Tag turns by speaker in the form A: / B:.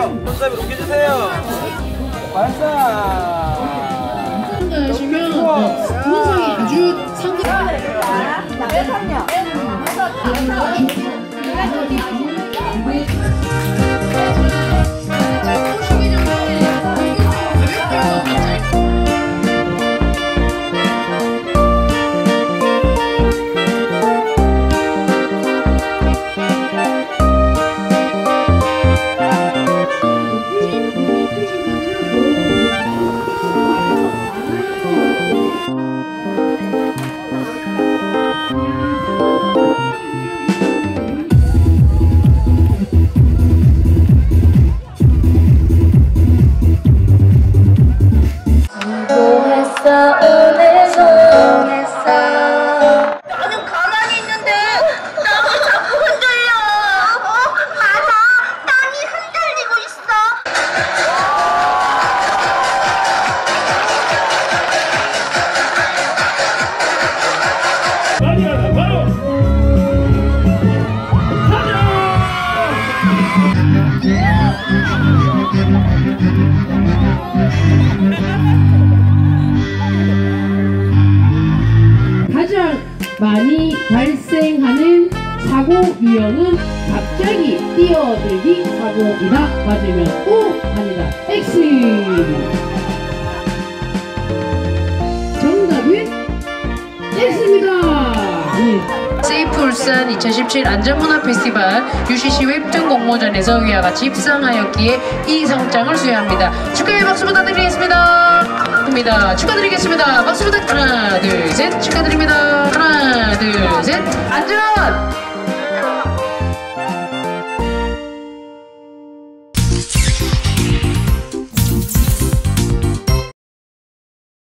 A: 손잡이 옮겨주세요. 발사.
B: 하시면 동영상이 아주 상당히
C: 몇 학년?
D: 나는 가만히 있는데 땅이 자꾸 흔들려. 맞아, 땅이 흔들리고 있어.
E: 많이 하다 바로
B: 가장 많이 발생하는 사고 유형은 갑자기 뛰어들기 사고이다. 맞으면 O, 아니다 X. 정답은 X입니다. 세이프 울산 2017 안전문화 페스티벌 UCC 웹툰 공모전에서 위와 같이 입상하였기에 이 상장을 수여합니다. 축하의 박수 부탁드리겠습니다. 축하드리겠습니다. 박수 부탁. 하나, 둘, 셋. 축하드립니다. 하나, 둘, 셋. 안전!